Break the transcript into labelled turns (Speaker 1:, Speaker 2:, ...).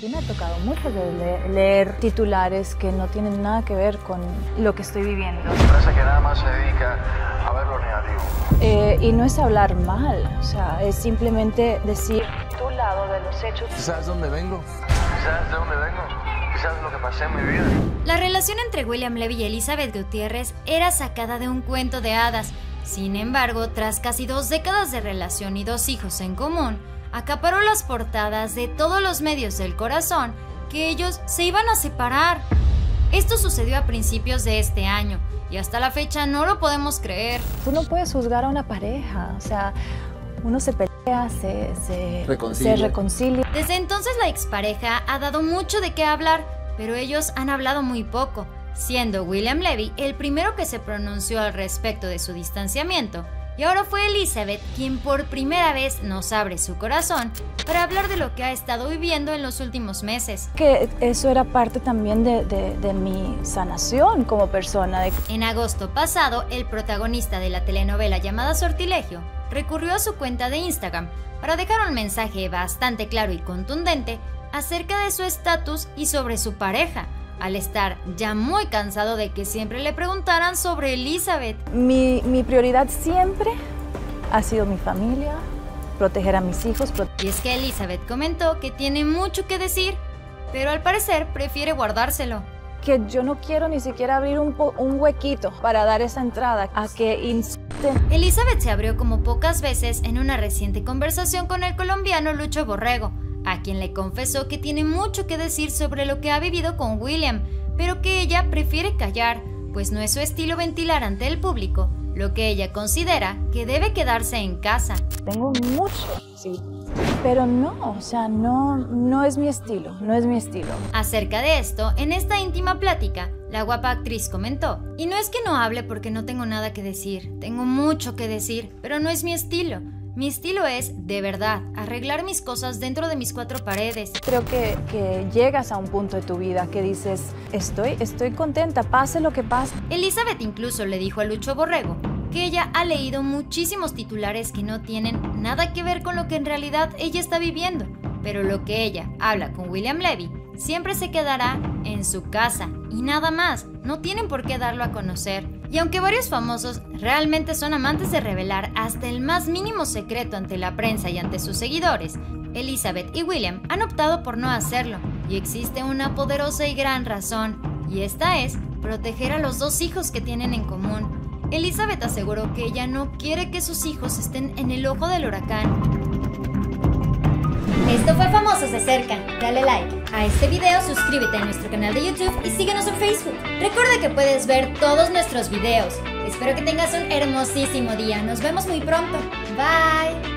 Speaker 1: Aquí me ha tocado muchas veces leer titulares que no tienen nada que ver con lo que estoy viviendo.
Speaker 2: Empresa que nada más se dedica a ver lo negativo.
Speaker 1: Y no es hablar mal, o sea, es simplemente decir tu lado de los hechos.
Speaker 2: ¿Sabes dónde vengo? ¿Sabes de dónde vengo? ¿Sabes lo que pasé en mi vida?
Speaker 3: La relación entre William Levy y Elizabeth Gutiérrez era sacada de un cuento de hadas. Sin embargo, tras casi 2 décadas de relación y 2 hijos en común, acaparó las portadas de todos los medios del corazón que ellos se iban a separar. Esto sucedió a principios de este año y hasta la fecha no lo podemos creer.
Speaker 1: Tú no puedes juzgar a una pareja, o sea, uno se pelea, se reconcilia.
Speaker 3: Desde entonces la expareja ha dado mucho de qué hablar, pero ellos han hablado muy poco, siendo William Levy el primero que se pronunció al respecto de su distanciamiento, y ahora fue Elizabeth quien por primera vez nos abre su corazón para hablar de lo que ha estado viviendo en los últimos meses.
Speaker 1: Que eso era parte también de mi sanación como persona.
Speaker 3: En agosto pasado, el protagonista de la telenovela llamada Sortilegio recurrió a su cuenta de Instagram para dejar un mensaje bastante claro y contundente acerca de su estatus y sobre su pareja, al estar ya muy cansado de que siempre le preguntaran sobre Elizabeth.
Speaker 1: Mi prioridad siempre ha sido mi familia, proteger a mis hijos.
Speaker 3: Y es que Elizabeth comentó que tiene mucho que decir, pero al parecer prefiere guardárselo.
Speaker 1: Que yo no quiero ni siquiera abrir un huequito para dar esa entrada a que insulten.
Speaker 3: Elizabeth se abrió como pocas veces en una reciente conversación con el colombiano Lucho Borrego, a quien le confesó que tiene mucho que decir sobre lo que ha vivido con William, pero que ella prefiere callar, pues no es su estilo ventilar ante el público, lo que ella considera que debe quedarse en casa.
Speaker 1: Tengo mucho, sí, pero no, o sea, no es mi estilo, no es mi estilo.
Speaker 3: Acerca de esto, en esta íntima plática, la guapa actriz comentó: y no es que no hable porque no tengo nada que decir, tengo mucho que decir, pero no es mi estilo. Mi estilo es, de verdad, arreglar mis cosas dentro de mis 4 paredes.
Speaker 1: Creo que llegas a un punto de tu vida que dices, estoy contenta, pase lo que pase.
Speaker 3: Elizabeth incluso le dijo a Lucho Borrego que ella ha leído muchísimos titulares que no tienen nada que ver con lo que en realidad ella está viviendo, pero lo que ella habla con William Levy siempre se quedará en su casa y nada más, no tienen por qué darlo a conocer. Y aunque varios famosos realmente son amantes de revelar hasta el más mínimo secreto ante la prensa y ante sus seguidores, Elizabeth y William han optado por no hacerlo, y existe una poderosa y gran razón, y esta es proteger a los 2 hijos que tienen en común. Elizabeth aseguró que ella no quiere que sus hijos estén en el ojo del huracán. Esto fue Famosos de Cerca. Dale like a este video, suscríbete a nuestro canal de YouTube y síguenos en Facebook. Recuerda que puedes ver todos nuestros videos. Espero que tengas un hermosísimo día. Nos vemos muy pronto. Bye.